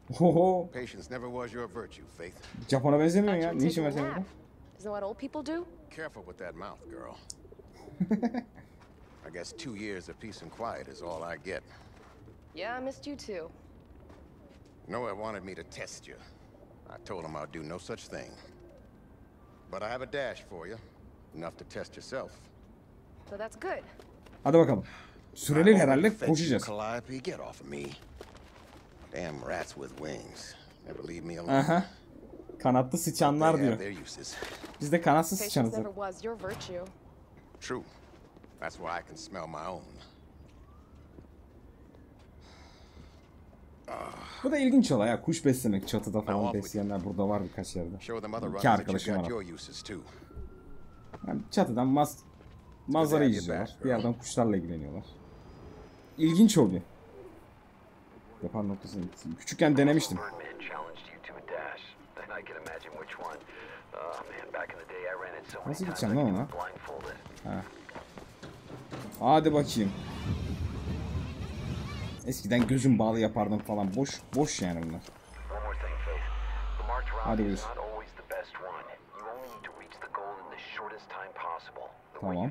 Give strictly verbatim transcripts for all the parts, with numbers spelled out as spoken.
Oho. Patience never was your virtue, Faith. Japona benzemiyor ya. Ne işin var senin burada? Isn't that what old people do? Careful with that mouth, girl. I guess two years of peace and quiet is all I get. Yeah, I missed you too. Noah wanted me to test you. I told him I'd do no such thing. But I have a dash for you. Enough to test yourself. So that's good. Hadi bakalım. Süreli herhalde koşacağız. Calliope, get off of me. Damn rats with wings. Never leave me alone. Aha. Kanatlı sıçanlar diyor. Biz de kanatsız sıçanız. Patience never was your virtue. True. That's why I can smell my own. Bu da ilginç olay ya. Kuş beslemek. Çatıda falan besleyenler burada var birkaç yerde. İki arkadaşım var. Yani çatıdan maz manzara izliyorlar. Bir yerden kuşlarla ilgileniyorlar. İlginç oluyor. Yapan noktasını küçükken denemiştim. Nasıl gideceğim lan ona? Ha. Hadi bakayım. Eskiden gözüm bağlı yapardım falan. Boş boş yani bunlar. Hadi buyur. Tamam.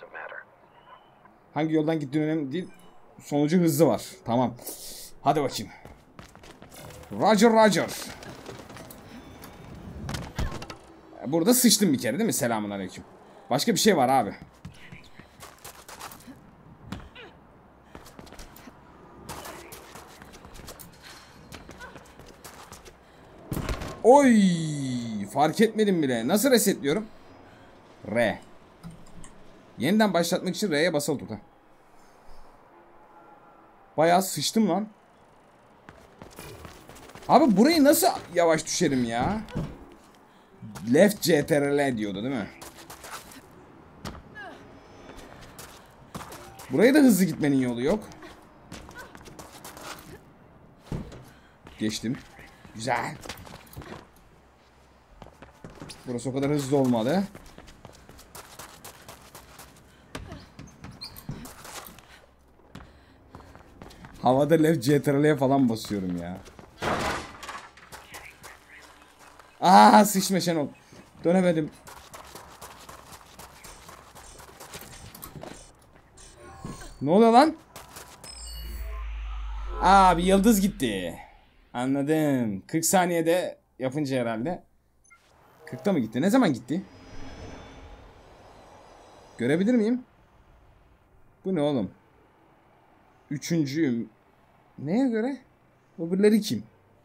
Hangi yoldan gittiğin önemli değil. Sonucu hızlı var. Tamam. Hadi bakayım. Roger Roger. Burada sıçtım bir kere değil mi? Selamünaleyküm. Başka bir şey var abi. Oy! Fark etmedim bile. Nasıl resetliyorum? R. Yeniden başlatmak için R'ye basılı tut. Bayağı sıçtım lan. Abi burayı nasıl yavaş düşerim ya? Left C T R L diyordu değil mi? Buraya da hızlı gitmenin yolu yok. Geçtim. Güzel. Burası o kadar hızlı olmadı. Havada left C T R L'ye falan basıyorum ya. Aa sıçma Şenol. Dönemedim. Ne oluyor lan? Aa bir yıldız gitti. Anladım. kırk saniyede yapınca herhalde. kırkta mı gitti? Ne zaman gitti? Görebilir miyim? Bu ne oğlum? Üçüncüyüm. Neye göre? Öbürleri kim?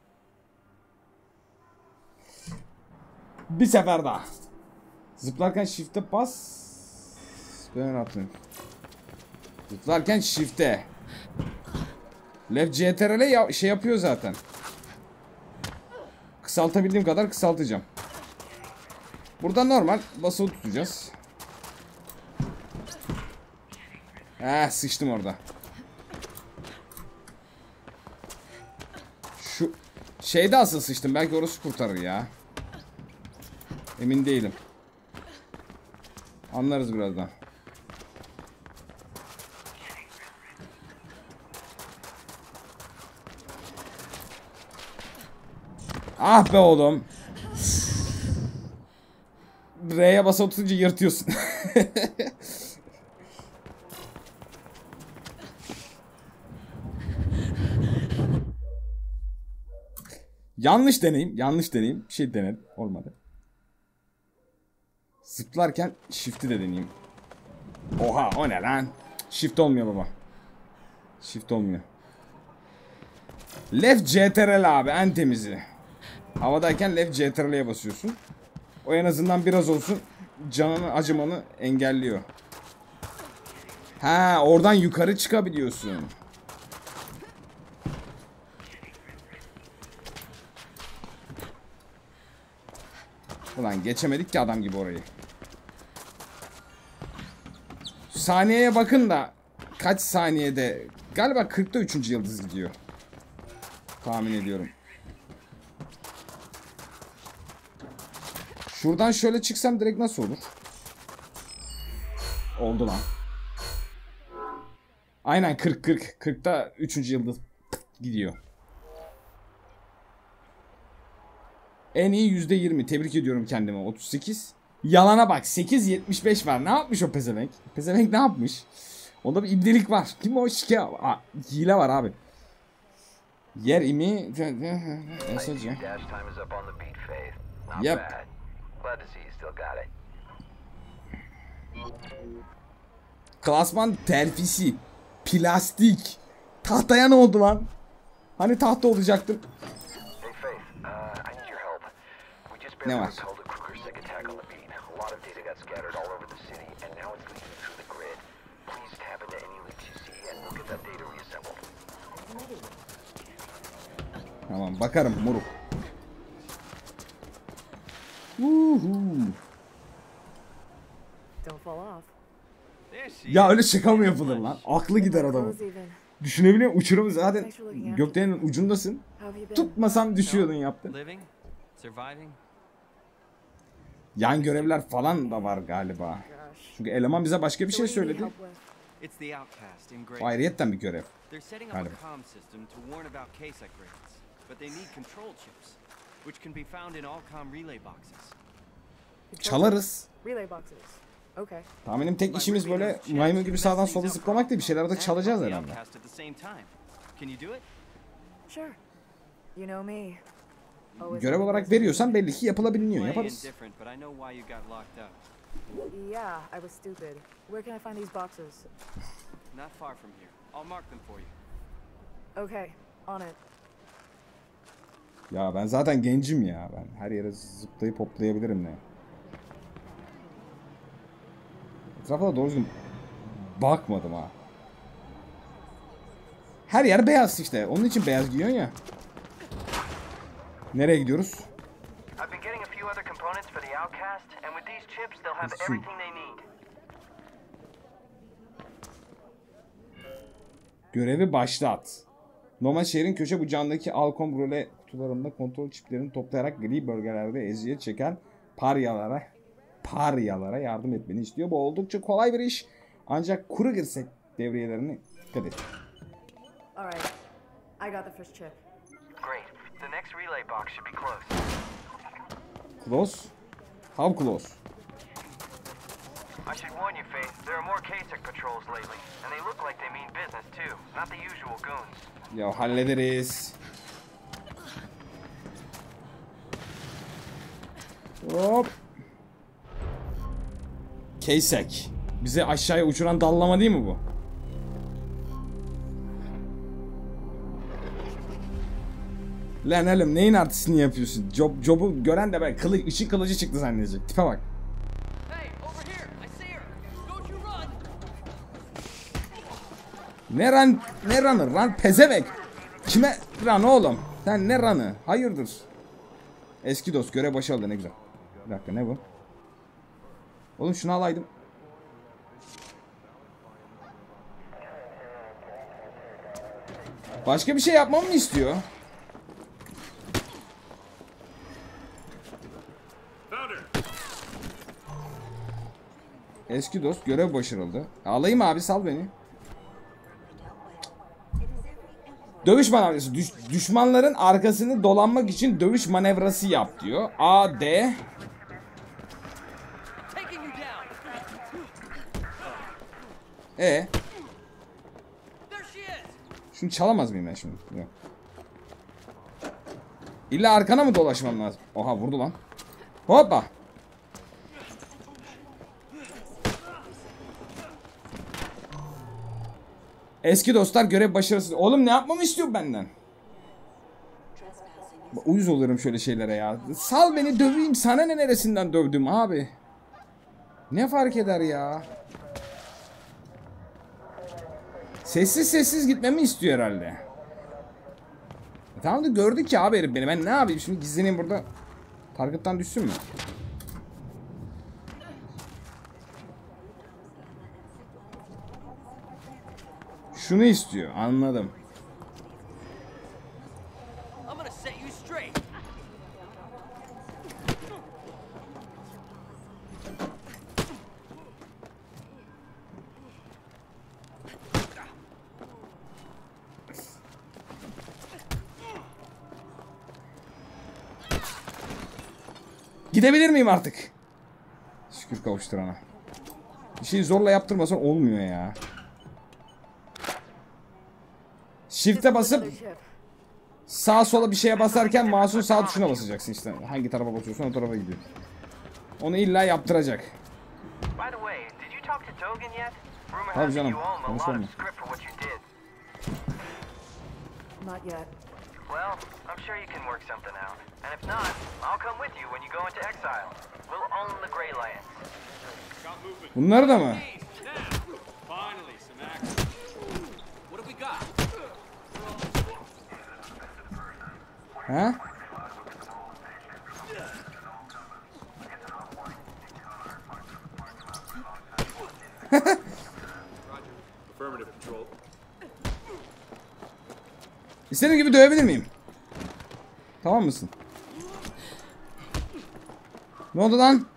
Bir sefer daha. Zıplarken shift'e bas. Ben atayım. Zıplarken shift'e. Left C T R L ya şey yapıyor zaten. Kısaltabildiğim kadar kısaltacağım. Burada normal basılı tutacağız. Ah sıçtım orada. Şu şeyde asıl sıçtım. Belki orası kurtarır ya. Emin değilim. Anlarız birazdan. Ah be oğlum. R'ye basılı tutunca yırtıyorsun. Yanlış deneyim. Yanlış deneyim. Bir şey denedim. Olmadı. Zıplarken shift'i de deneyeyim. Oha o ne lan? Shift olmuyor baba. Shift olmuyor. Left C T R L abi en temizi. Havadayken left C T R L'ye basıyorsun. O en azından biraz olsun canını acımanı engelliyor. Ha oradan yukarı çıkabiliyorsun. Ulan geçemedik ki adam gibi orayı. Saniyeye bakın da kaç saniyede galiba kırkta üçüncü yıldız gidiyor. Tahmin ediyorum. Şuradan şöyle çıksam direkt nasıl olur? Oldu lan. Aynen kırk kırk. kırkta üçüncü yıldız gidiyor. En iyi yüzde yirmi. Tebrik ediyorum kendime. otuz sekiz. Yalana bak. sekiz yetmiş beş var. Ne yapmış o pezevenk? Pezevenk ne yapmış? Onda bir ibnelik var. Kim o şike? Aa, hile var abi. Yer imi. Mesajı. Yep. Klasman terfisi. Plastik. Tahtaya ne oldu lan? Hani tahta olacaktım. Ne var? Tamam bakarım moruk. Ya öyle şaka mı yapılır lan? Aklı gider adamın. Düşünebiliyor musun? Uçurum zaten gökdelenin ucundasın. Tutmasam düşüyordun yaptın. Yan görevler falan da var galiba. Çünkü eleman bize başka bir şey söyledi. Ayrıyetten bir görev. Galiba. Çalarız. Tahminim tek işimiz böyle maymun gibi sağdan sola zıplamak değil, bir şeyler de çalacağız herhalde. Görev olarak veriyorsan belli ki yapılabiliyor. Yaparız. Yeah, I was stupid. Where can I find these boxes? Not far from here. I'll mark them for you. Okay, on it. Ya ben zaten gencim ya. Ben her yere zıplayıp hoplayabilirim ne. Etrafa da doğru düzgün bakmadım ha. Her yer beyaz işte. Onun için beyaz giyiyorsun ya. Nereye gidiyoruz? Görevi başlat. Normal şehrin köşe bucağındaki Alcom role kutularında kontrol çiplerini toplayarak gri bölgelerde eziyet çeken paryalara paryalara yardım etmeni istiyor. Bu oldukça kolay bir iş. Ancak kuru girsek devriyelerini dikkat et. Alright. I got the first chip. Great. The next relay box should be close. Close? How close? I should warn you, Faith. There are more K S E C patrols lately, and they look like they mean business too, not the usual goons. Ya hallederiz. Hop. K S E C. Bizi aşağıya uçuran dallama değil mi bu? Lan oğlum neyin artistini yapıyorsun? Job, job'u gören de ben kılı, ışık kılıcı çıktı zannedecek. Tipe bak. Ne run, ne run'ı? Run pezevenk. Kime run oğlum? Sen ne run'ı? Hayırdır? Eski dost görev başarılı, ne güzel. Bir dakika, ne bu? Oğlum şunu alaydım. Başka bir şey yapmamı mı istiyor? Eski dost görev başarıldı. Alayım abi, sal beni. Dövüş manevrası. Düş düşmanların arkasını dolanmak için dövüş manevrası yap diyor. A, D. E. Şunu çalamaz mıyım ben şimdi? Yok. İlla arkana mı dolaşmam lazım? Oha vurdu lan. Hoppa. Eski dostlar görev başarısız. Oğlum ne yapmamı istiyor benden? Uyuz olurum şöyle şeylere ya. Sal beni döveyim. Sana ne neresinden dövdüm abi? Ne fark eder ya? Sessiz sessiz gitmemi istiyor herhalde. E tamam da gördük ya abi herif beni. Ben ne yapayım şimdi, gizleneyim burada. Target'tan düşsün mü? Şunu istiyor, anladım. Gidebilir miyim artık? Şükür kavuşturana. Bir şeyi zorla yaptırmasan olmuyor ya. Shift'e basıp sağa sola bir şeye basarken mouse'un sağ tuşuna basacaksın işte. Hangi tarafa basıyorsan o tarafa gidiyor. Onu illa yaptıracak. Tabii canım. Konuşalım mı? Not yet. Well, I'm sure you can work something out. And if not, I'll come with you when you go into exile. We'll own the Grey Lands. Bunlar da mı? Finally, some action. What have we got? Ha? Affirmative control. İstediğim gibi dövebilir miyim? Tamam mısın? Ne oldu lan?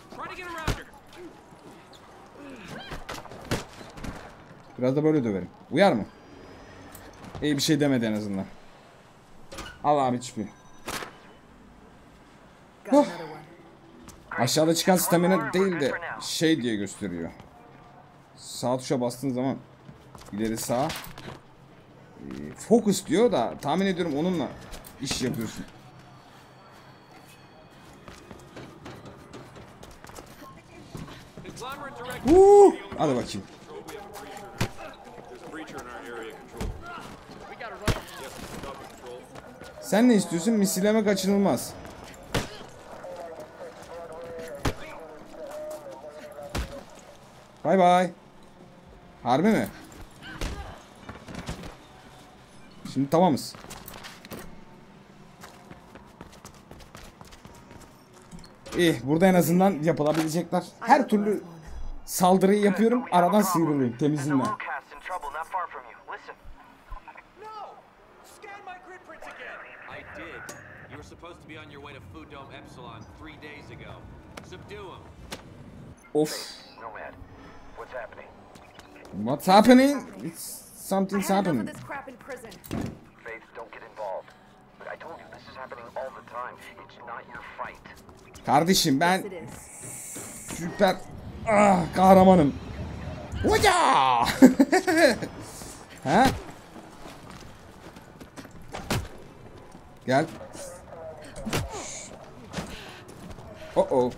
Biraz da böyle döverim. Uyar mı? İyi bir şey demedi en azından. Al abi çipi. Oh. Aşağıda çıkan stamina değil de şey diye gösteriyor. Sağ tuşa bastığın zaman ileri sağ. Ee, focus diyor da tahmin ediyorum onunla iş yapıyorsun. Uh, hadi bakayım. Sen ne istiyorsun? Misilleme kaçınılmaz. Bay bay. Harbi mi? Şimdi tamamız. İyi, burada en azından yapılabilecekler. Her türlü saldırıyı yapıyorum, aradan sıyrılıyorum temizliğine. Of. What's happening? It's something's happening. Faith, don't get involved. I told you this is happening all the time. It's not your fight. Kardeşim ben süper ah, kahramanım. Hoca! Ha? Gel. Oh oh.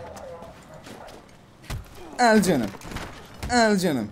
El canım. El canım.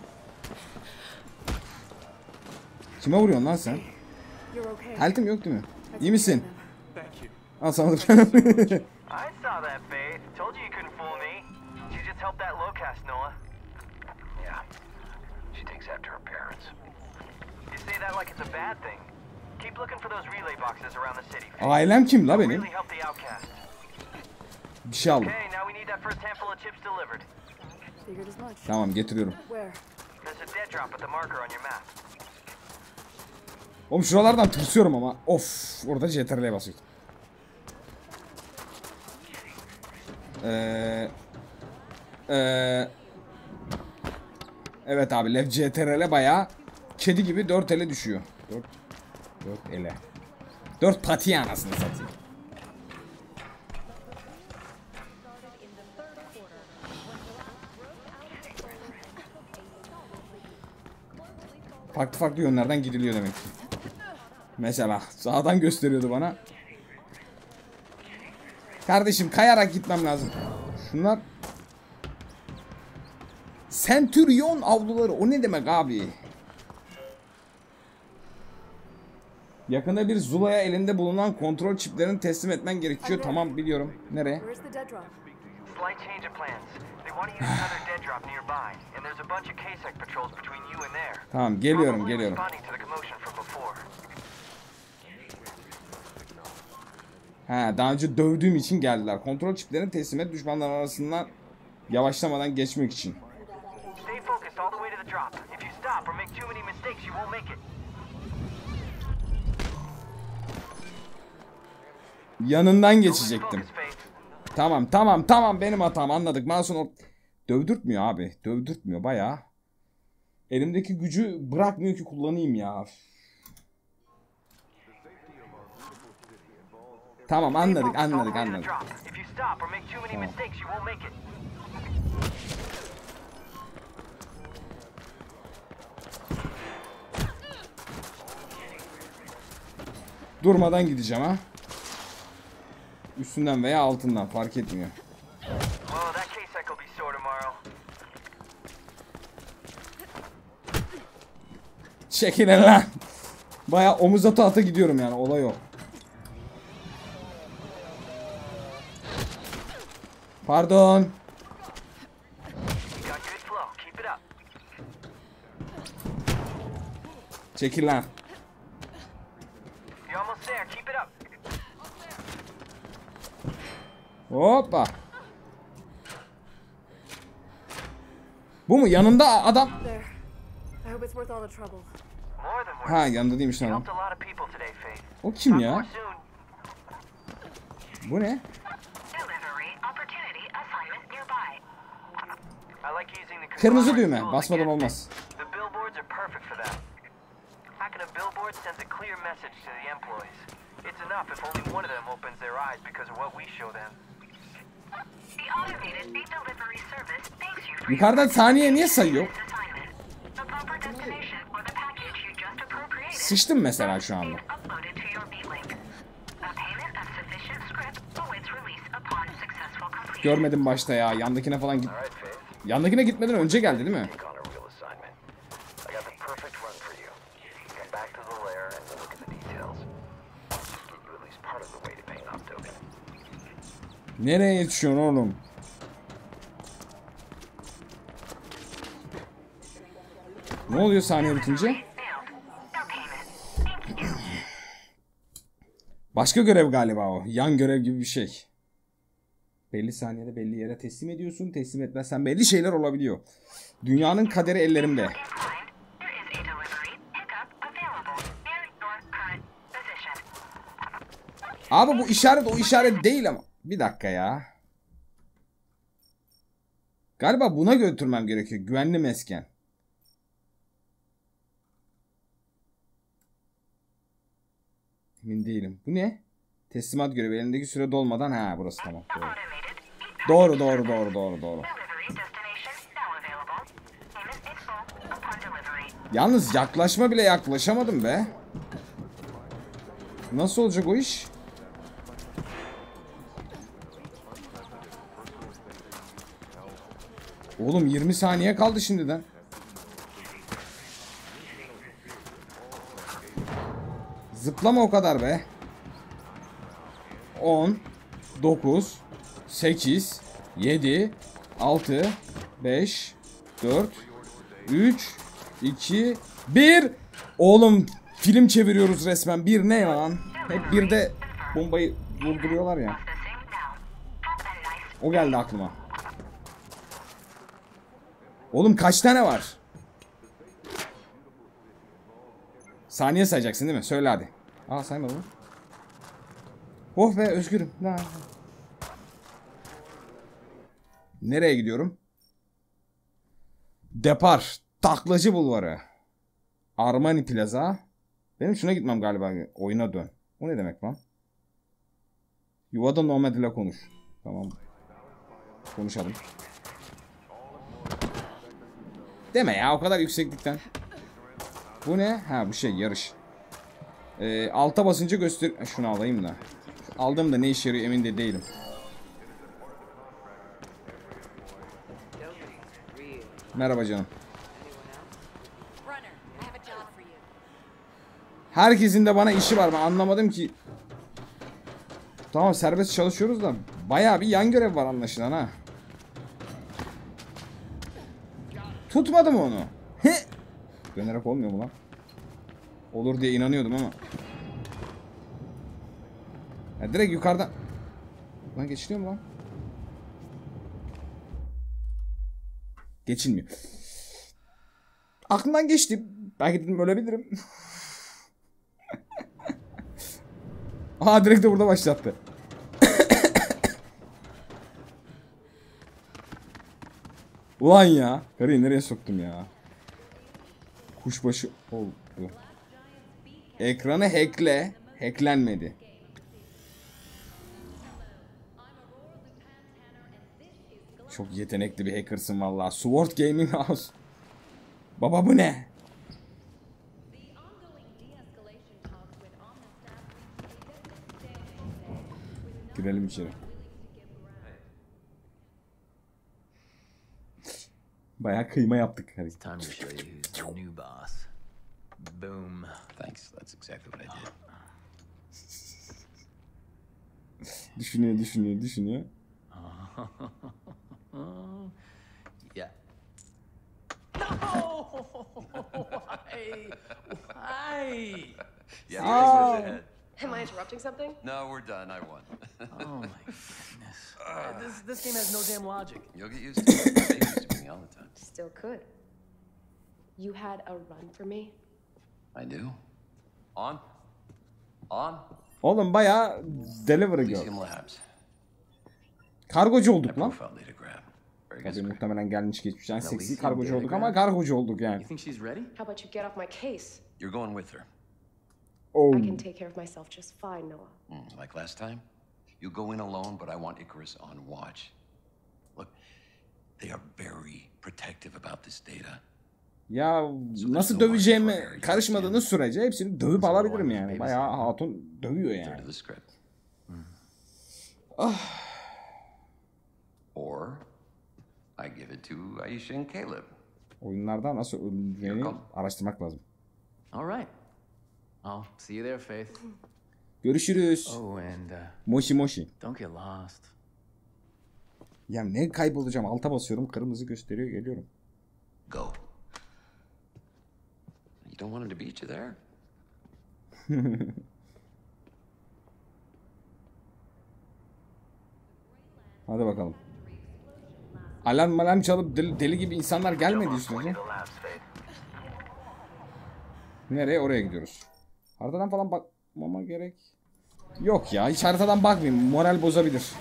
Kime vuruyorsun lan sen? Haltim yok değil mi? İyi misin? Al sana da. I saw that, Faith. Told you you couldn't fool me. She just helped that Locust, Noah. Yeah. She takes after her parents. You say that like it's a bad thing. Keep looking for those relay boxes around the city. Ailem kim la benim? Really help the outcast. Bir şey aldım. Okay, now we need that first handful of chips delivered. Tamam getiriyorum. There's a dead drop at the marker on your map. Oğlum şuralardan tırsıyorum ama. Of, orada C T R L'ye basıyordum. Ee, ee, evet abi, Left C T R L bayağı kedi gibi dört ele düşüyor. dört dört ele. dört pati anasını satayım. Farklı farklı yönlerden gidiliyor demek ki. Mesela sağdan gösteriyordu bana. Kardeşim kayarak gitmem lazım. Şunlar Centurion avluları, o ne demek abi? Yakında bir Zula'ya elinde bulunan kontrol çiplerini teslim etmen gerekiyor. Tamam biliyorum. Nereye? Tamam geliyorum geliyorum. Ha, daha önce dövdüğüm için geldiler. Kontrol çiplerini teslim et, düşmanlar arasından yavaşlamadan geçmek için. Yanından geçecektim. Tamam tamam tamam, benim hatam, anladık. Masum dövdürtmüyor abi. Dövdürtmüyor bayağı. Elimdeki gücü bırakmıyor ki kullanayım ya. Tamam anladık anladık anladık. stop or make too many mistakes, you won't make it. Durmadan gideceğim ha. Üstünden veya altından fark etmiyor. Çekilin lan. Baya omuz ata ata gidiyorum yani, olay o. Pardon. Çekil lan. Hoppa. Bu mu? Yanında adam. Ha, yanında değilmiş lan. O kim ya? Bu ne? Kırmızı düğme. Basmadan olmaz. Yukarıdan saniye niye sayıyor? Sıçtım mesela şu anda. Görmedim başta ya. Yandakine falan git. Yandakine gitmeden önce geldi değil mi? Nereye yetişiyorsun oğlum? Ne oluyor saniye bitince? Başka görev galiba o. Yan görev gibi bir şey. Belli saniyede belli yere teslim ediyorsun. Teslim etmezsen belli şeyler olabiliyor. Dünyanın kaderi ellerimde. Abi bu işaret o işaret değil ama. Bir dakika ya. Galiba buna götürmem gerekiyor. Güvenli mesken. Emin değilim. Bu ne? Teslimat görevi. Elindeki süre dolmadan. Ha, burası tamam. Doğru. Doğru doğru doğru doğru doğru. Yalnız yaklaşma bile yaklaşamadım be. Nasıl olacak o iş? Oğlum yirmi saniye kaldı şimdiden. Zıplama o kadar be. on, dokuz, sekiz, yedi, altı, beş, dört, üç, iki, bir. Oğlum film çeviriyoruz resmen. Bir ne lan? Hep bir de bombayı vurduruyorlar ya. O geldi aklıma. Oğlum kaç tane var? Saniye sayacaksın değil mi? Söyle hadi. Aa, saymadım. Oh be, özgürüm. La. Nereye gidiyorum? Depar. Taklacı bulvarı. Armani Plaza. Benim şuna gitmem galiba. Oyuna dön. O ne demek lan? Yuvada Nomad ile konuş. Tamam. Konuşalım. Deme ya, o kadar yükseklikten. Bu ne? Ha, bu şey yarış. Ee, alta basınca göster... Şunu alayım da. Aldığımda ne işe yarıyor emin de değilim. Merhaba canım. Herkesin de bana işi var, ben anlamadım ki. Tamam, serbest çalışıyoruz da bayağı bir yan görev var anlaşılan ha. Tutmadı mı onu? He. Dönerek olmuyor mu lan? Olur diye inanıyordum ama. Ya direkt yukarıdan. Lan geçiliyor mu lan? Geçilmiyor. Aklımdan geçti. Belki dedim ölebilirim. Aha, direkt de burada başlattı. Ulan ya. Karıyı nereye soktum ya? Kuşbaşı oldu. Ekranı hackle. Hacklenmedi. Çok yetenekli bir hackersın vallahi. Sword Gaming House. Baba bu ne? Girelim içeri. Bayağı kıyma yaptık. Time to show you who's the new boss. Boom. Thanks, that's exactly what I did. Düşünüyor, düşünüyor, düşünüyor. Yeah. No! Why? Why? Yeah, Oh. ahead. Am I interrupting something? No, we're done. I won. Oh my goodness. Uh, this this game has no damn logic. You'll get used to it. They used to me all the time. Still could. You had a run for me? I do. On. On. Oğlum bayağı delivery girl. Elysium Labs. Kargocu My olduk lan. profile data grab. Very Tabii good. muhtemelen gelmiş geçmiş. Yani seksi Elysium kargocu olduk Datagram. ama kargocu olduk yani. You think she's ready? How about you get off my case? You're going with her. Oh. I can take care of myself just fine, Noah. Mm, like last time? You go in alone, but I want Icarus on watch. Look, they are very protective about this data. Ya nasıl döveceğimi karışmadığınız sürece hepsini dövüp alabilirim yani. Bayağı hatun dövüyor Third yani. of the script. Ah. Or I give it to Aisha and Caleb. Oyunlarda nasıl öldüreceğini araştırmak lazım. All right. I'll see you there, Faith. Görüşürüz. Oh, and uh, Moshi moshi. don't get lost. Ya ne kaybolacağım? Alta basıyorum. Kırmızı gösteriyor. Geliyorum. Go. You don't want him to beat you there? Hadi bakalım. Alarm alarm çalıp deli, deli gibi insanlar gelmedi üstüne. Nereye? Oraya gidiyoruz. Haritadan falan bakmama gerek yok ya. Hiç haritadan bakmayayım. Moral bozabilir.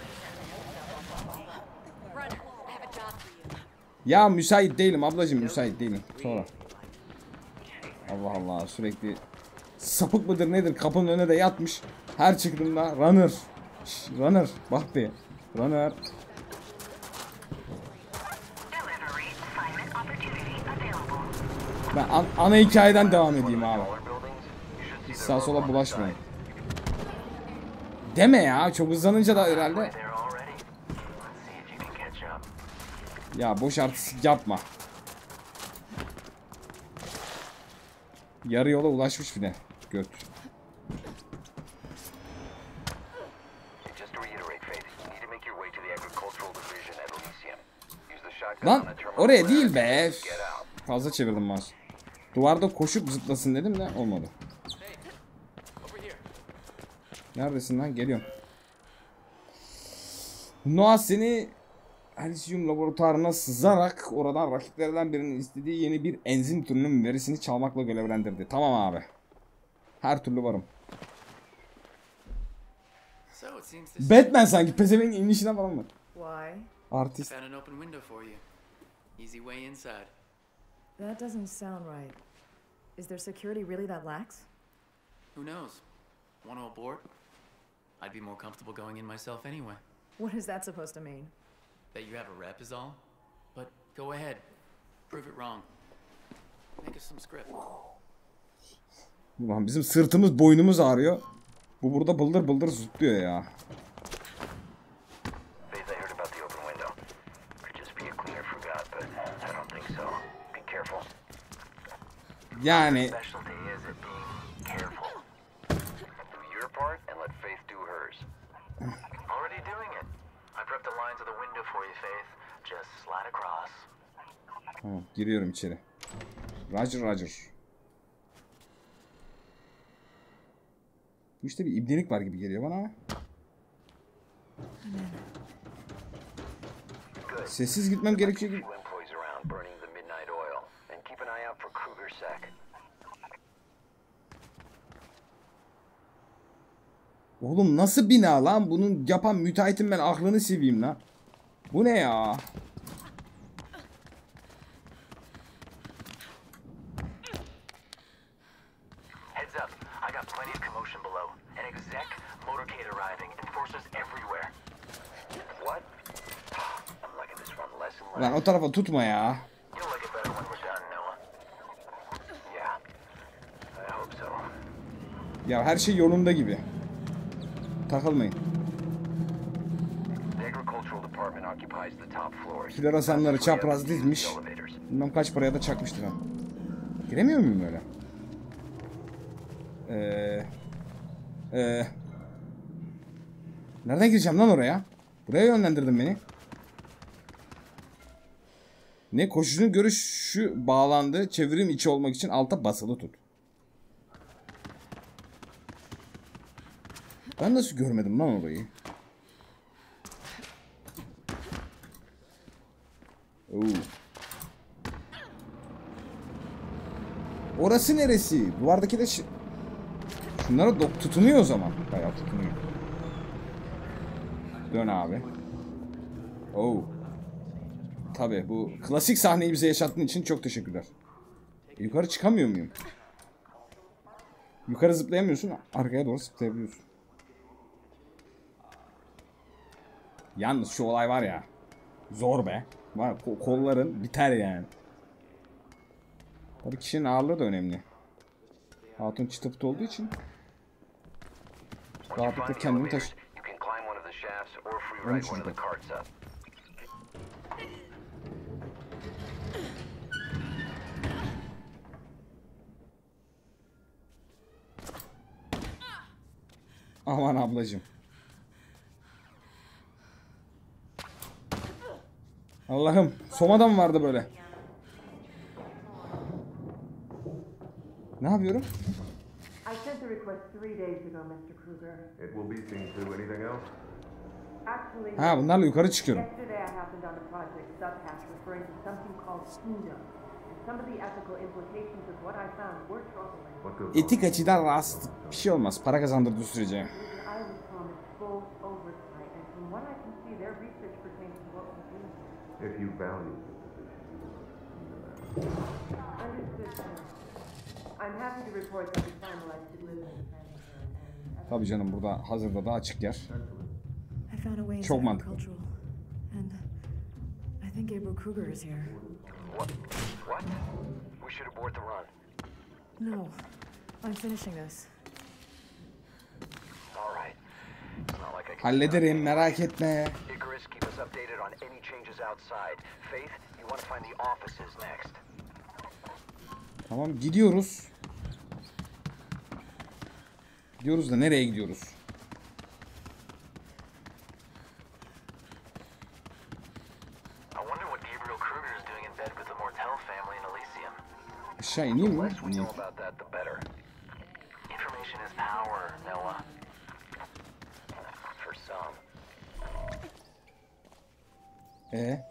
Ya müsait değilim ablacığım. Müsait değilim. Sonra. Allah Allah. Sürekli sapık mıdır nedir? Kapının önüne de yatmış. Her çıktığımda runner. Şş, runner. Bak be. Runner. Ben an ana hikayeden devam edeyim abi. Hiç sağa sola bulaşmayın. Deme ya. Çok hızlanınca da herhalde. Ya boş artistik yapma. Yarı yola ulaşmış bile. Göt. Lan oraya değil be. Fazla çevirdim maç. Duvarda koşup zıplasın dedim de olmadı. Neredesin lan? Geliyorum. Noah seni Elysium laboratuvarına sızarak oradan rakiplerden birinin istediği yeni bir enzim türünün verisini çalmakla görevlendirdi. Tamam abi. Her türlü varım. Batman sanki pezevenk inişine falan var. Why? Artist. Found an open window for you. Easy way inside. That doesn't sound right. Is their security really that lax? Who knows? Want to abort? I'd be more comfortable going in myself anyway. What is that supposed to mean? That you have a rep is all. But go ahead. Prove it wrong. Make us some script. Ulan bizim sırtımız boynumuz ağrıyor. Bu burada bıldır bıldır zıplıyor ya. Yani Tamam, giriyorum içeri. Roger Roger. Bu işte bir ibnelik var gibi geliyor bana ama. Sessiz gitmem gerekiyor gibi. Oğlum nasıl bina lan? Bunun yapan müteahhitin ben aklını seveyim lan. Bu ne ya? Heads up. I got plenty of commotion below. An exec, motorcade arriving, enforcers everywhere. What? I'm lucky Lan o tarafa tutma ya. Ya her şey yolunda gibi. Takılmayın. Floresanları çapraz dizmiş. Bilmem kaç paraya da çakmıştır ha. Giremiyor muyum öyle? Eee... Eee... Nereden gireceğim lan oraya? Buraya yönlendirdin beni. Ne? Koşucunun görüşü bağlandı. Çevrim içi olmak için alta basılı tut. Ben nasıl görmedim lan orayı? Oo. Orası neresi? Duvardaki de ş şunlara tutunuyor o zaman. Bayağı tutunuyor. Dön abi. Oo. Tabii bu klasik sahneyi bize yaşattığın için çok teşekkürler. E, yukarı çıkamıyor muyum? Yukarı zıplayamıyorsun, arkaya doğru zıplayabiliyorsun. Yalnız şu olay var ya. Zor be. Var kolların biter yani. Tabii kişinin ağırlığı da önemli. Hatun çıtı pıtı olduğu için rahatlıkla kendini taşı. Onu çocuklar. Aman ablacığım. Allah'ım. Soma'da mı vardı böyle? Ne yapıyorum? I sent the request three days ago, mister Kruger. It will be seen to. Anything else? Actually, Ha, bunlarla yukarı çıkıyorum. yesterday I happened on a project subhatch referring to something called kingdom. And some of the ethical implications of what I found were troubling. What goes on? Etik açıdan rahatsız bir şey olmaz. Para kazandırdığı sürece. I was promised full oversight, and from what I can see, their research pertains to what we do. If you value the position. Understood, sir. I'm happy to report that we finalized delivery planning and Tabii canım, burada hazırda da açık yer. I found a way Çok inside mantıklı. agricultural, and I think Gabriel Kruger is here. What? What? We should abort the run. No, I'm finishing this. All right. Not like I can. Hallederim, merak etme. Icarus, keep us updated on any changes outside. Faith, you want to find the offices next. Tamam, gidiyoruz. Gidiyoruz da nereye gidiyoruz? I wonder what Gabriel Kruger is doing in bed with the Mortel family in Elysium. Aşağı ineyim mi? The less we İneyim. know about that, the better. Information is power, Noah. For some. Ee?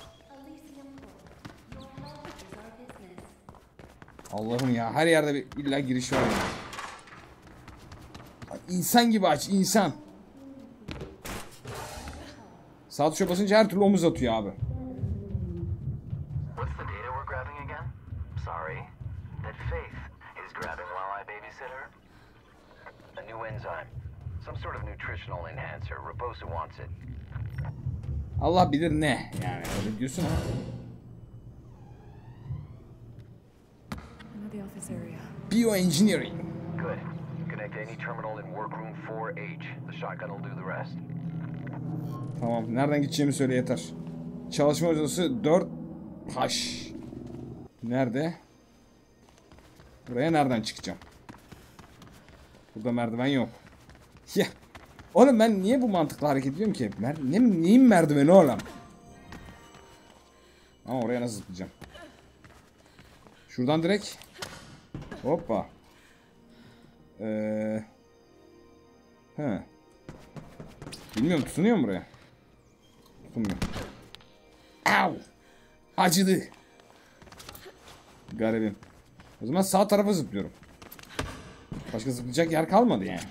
Allah'ım ya, her yerde bir illa giriş var ya. İnsan gibi aç, insan. Sağ tuşa basınca her türlü omuz atıyor abi. What's the data we're grabbing again? Sorry. That Faith is grabbing while I babysit her? A new enzyme. Some sort of nutritional enhancer. Raposa wants it. Allah bilir ne yani, öyle diyorsun ama. The office area. Bioengineering. Good. Connect any terminal in workroom four H. The shotgun will do the rest. Tamam, nereden gideceğimi söyle yeter. Çalışma odası dört H. Nerede? Buraya nereden çıkacağım? Burada merdiven yok. Ya. Oğlum ben niye bu mantıkla hareket ediyorum ki? Mer ne, neyin merdiveni oğlum? Ama oraya nasıl zıplayacağım? Şuradan direkt. Hoppa. Ee, he. Bilmiyorum, tutunuyor mu buraya? Tutunmuyor. Au! Acıdı. Garibim. O zaman sağ tarafa zıplıyorum. Başka zıplayacak yer kalmadı yani.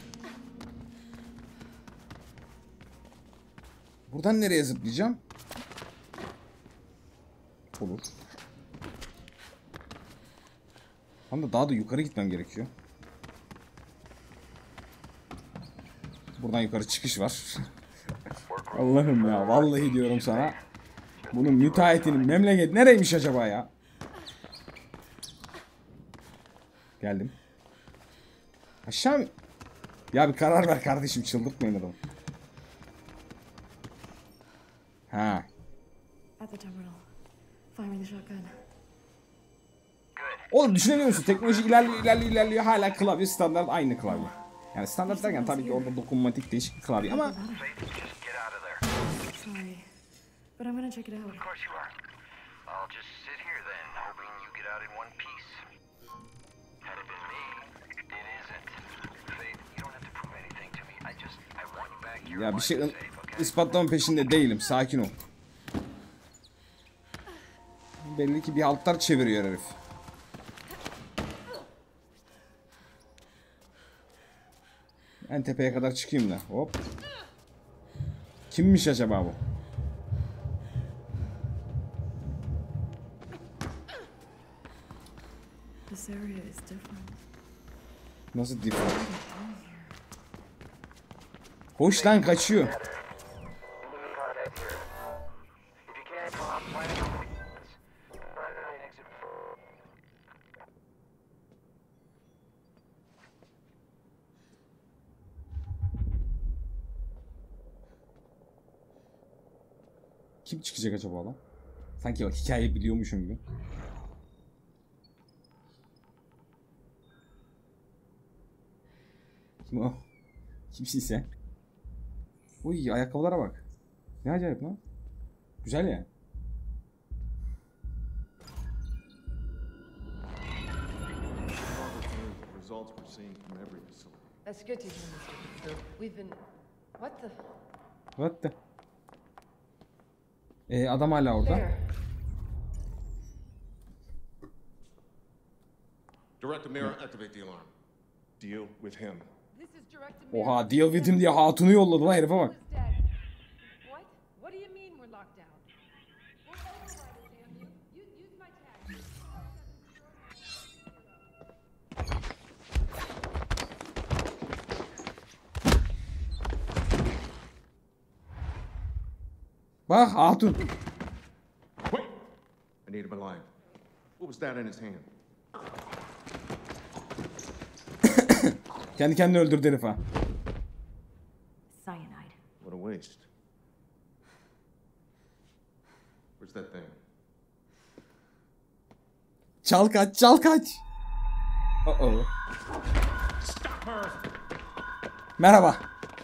Buradan nereye zıplayacağım? Olur. Ama daha da yukarı gitmem gerekiyor. Buradan yukarı çıkış var. Allah'ım ya, vallahi diyorum sana. Bunun müteahhitinin memleket nereymiş acaba ya? Geldim. Aşağı mı? Ya bir karar ver kardeşim, çıldırtmayın adamı. Ha. Oğlum düşünebiliyor musun? Teknoloji ilerliyor ilerliyor ilerliyor, hala klavye standart aynı klavye. Yani standart derken tabii ki orada dokunmatik değişik bir klavye ama But I'm gonna check it out. Of course you are. I'll just sit here then, hoping you get out in one piece. Had it been me, it isn't. Faith, you don't have to prove anything to me. I just, I want you back here. ya bir şey ispatlama peşinde değilim. Sakin ol. Belli ki bir haltlar çeviriyor herif. En tepeye kadar çıkayım da. Hop. Kimmiş acaba bu? This area is different. Nasıl different? Hoştan kaçıyor. Kim çıkacak acaba lan? Sanki bak hikayeyi biliyormuşum gibi. Kim o? Kimsiyse. Uy, ayakkabılara bak. Ne acayip lan. Güzel ya. That's good to hear, Mister We've been... What the... What the... Ee, adam hala orada. Director Mira, activate the alarm. Deal with him. This is Director Mira. Oha, deal with him diye hatunu yolladı lan, herife bak. What? What do you mean we're locked down? We're overriders, damn you. You use my tag. Bak hatun. Wait! I need him alive. What was that in his hand? Kendi kendini öldürdü herif ha. Cyanide. What a waste. Where's that thing? Çal kaç, çal kaç. Uh oh. Merhaba.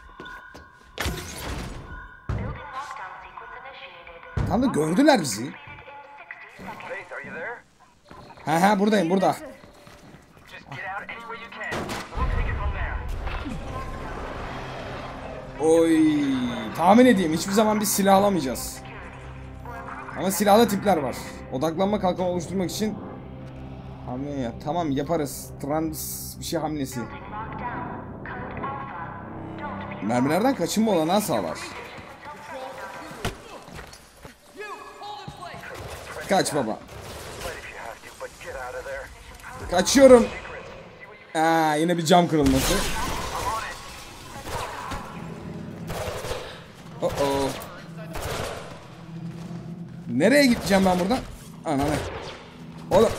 Tam da gördüler bizi. Faith, are you there? Ha ha, buradayım, burada. Just get out any way you can. We'll take it from there. Oy, tahmin edeyim, hiçbir zaman bir silah alamayacağız. Ama silahlı tipler var. Odaklanma kalkanı oluşturmak için hamle yap. Tamam, yaparız. Trans bir şey hamlesi. Mermilerden kaçınma olanağı sağlar. Kaç baba. Kaçıyorum. Aa, yine bir cam kırılması. Oh oh. Nereye gideceğim ben buradan? Ananı. Oğlum.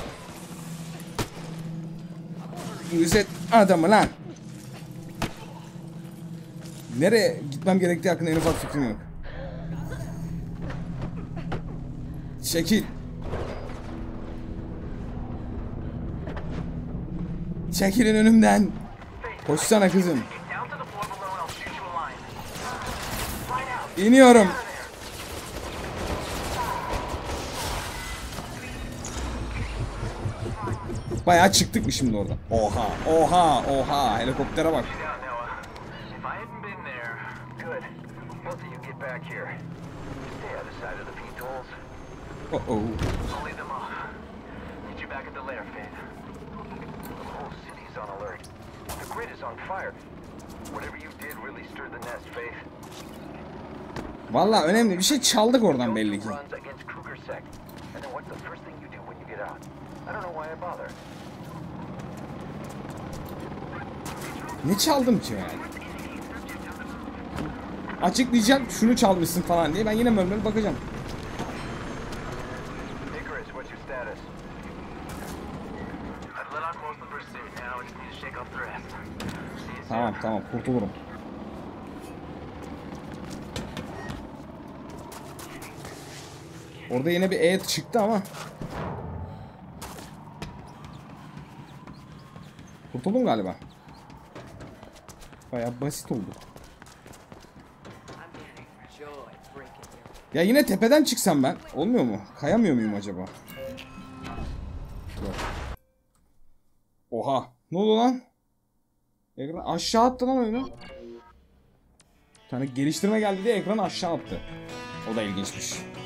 Yüzet adamı lan. Nereye gitmem gerektiği hakkında en ufak fikrim yok. Çekil. Çekilin önümden. Koşsana kızım. İniyorum. Bayağı çıktık mı şimdi orada? Oha, oha, oha. Helikoptere bak. Oh oh. Vallahi önemli bir şey çaldık oradan belli ki. Ne çaldım ki yani? Açıklayacak şunu çalmışsın falan diye, ben yine mırmır bakacağım. Tamam tamam kurtulurum. Orada yine bir E çıktı ama. Kurtuldum galiba. Bayağı basit oldu. Ya yine tepeden çıksam ben. Olmuyor mu? Kayamıyor muyum acaba? Yok. Oha. Ne oldu lan? Ekran aşağı attı lan oyunu. Bir tane geliştirme geldi diye ekranı aşağı attı. O da ilginçmiş.